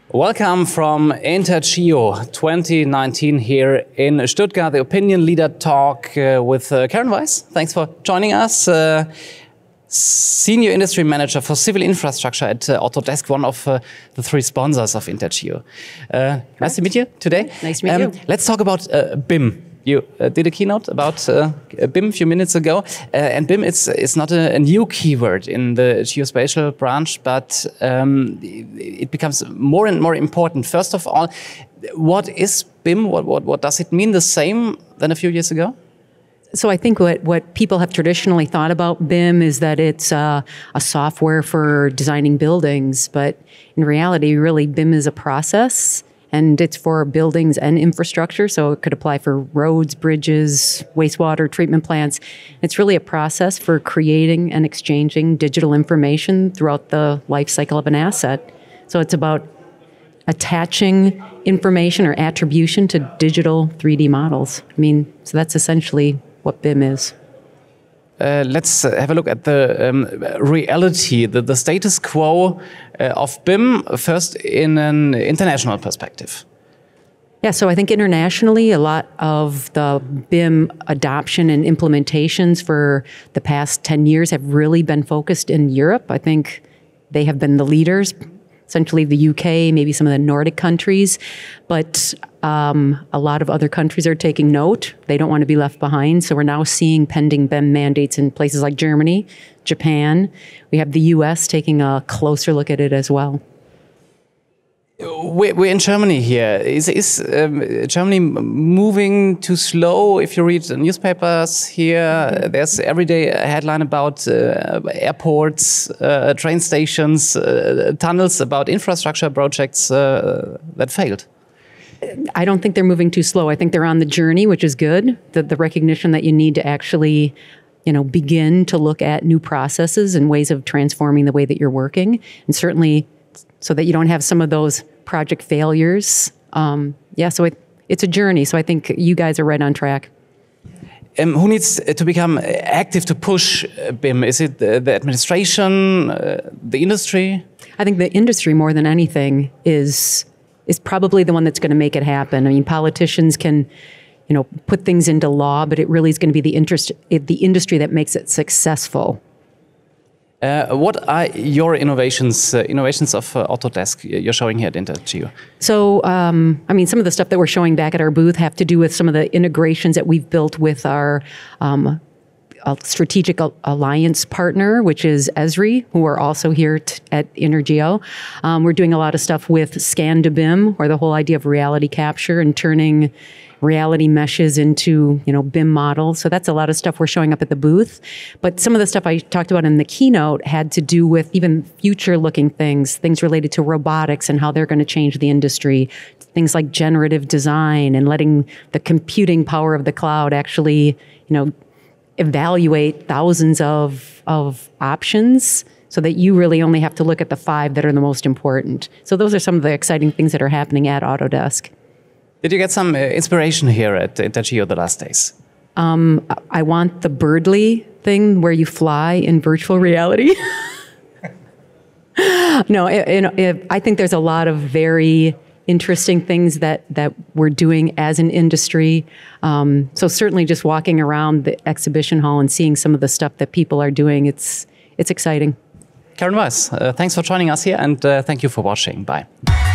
Welcome from Intergeo 2019 here in Stuttgart, the Opinion Leader Talk with Karen Weiss. Thanks for joining us. Senior Industry Manager for Civil Infrastructure at Autodesk, one of the three sponsors of Intergeo. Nice to meet you today. Nice to meet you. Let's talk about BIM. You did a keynote about BIM a few minutes ago, and BIM is not a new keyword in the geospatial branch, but it becomes more and more important. First of all, what is BIM? What does it mean? The same than a few years ago? So I think what people have traditionally thought about BIM is that it's a software for designing buildings, but in reality, really BIM is a process. And it's for buildings and infrastructure, so it could apply for roads, bridges, wastewater treatment plants. It's really a process for creating and exchanging digital information throughout the life cycle of an asset. So it's about attaching information or attribution to digital 3D models. So that's essentially what BIM is. Let's have a look at the reality, the status quo of BIM, first in an international perspective. Yeah, so I think internationally, a lot of the BIM adoption and implementations for the past 10 years have really been focused in Europe. I think they have been the leaders, essentially the UK, maybe some of the Nordic countries, but a lot of other countries are taking note. They don't want to be left behind. So we're now seeing pending BIM mandates in places like Germany, Japan. We have the US taking a closer look at it as well. We're in Germany here. Is Germany moving too slow? If you read the newspapers here, there's every day a headline about airports, train stations, tunnels, about infrastructure projects that failed. I don't think they're moving too slow. I think they're on the journey, which is good. The recognition that you need to actually, begin to look at new processes and ways of transforming the way that you're working, and certainly so that you don't have some of those project failures. So it's a journey. So I think you guys are right on track. Who needs to become active to push BIM? Is it the administration, the industry? I think the industry, more than anything, is probably the one that's going to make it happen. Politicians can, put things into law, but it really is going to be the industry that makes it successful. What are your innovations of Autodesk you're showing here at Intergeo? So, some of the stuff that we're showing back at our booth have to do with some of the integrations that we've built with our strategic alliance partner, which is Esri, who are also here at Intergeo. We're doing a lot of stuff with Scan to BIM, or the whole idea of reality capture and turning reality meshes into, BIM models. So that's a lot of stuff we're showing up at the booth. But some of the stuff I talked about in the keynote had to do with even future-looking things related to robotics and how they're going to change the industry. Things like generative design and letting the computing power of the cloud actually, evaluate thousands of options so that you really only have to look at the 5 that are the most important. So those are some of the exciting things that are happening at Autodesk. Did you get some inspiration here at Intergeo the last days? I want the Birdly thing where you fly in virtual reality. No, I think there's a lot of very interesting things that we're doing as an industry. So certainly just walking around the exhibition hall and seeing some of the stuff that people are doing, it's exciting. Karen Weiss, thanks for joining us here, and thank you for watching. Bye.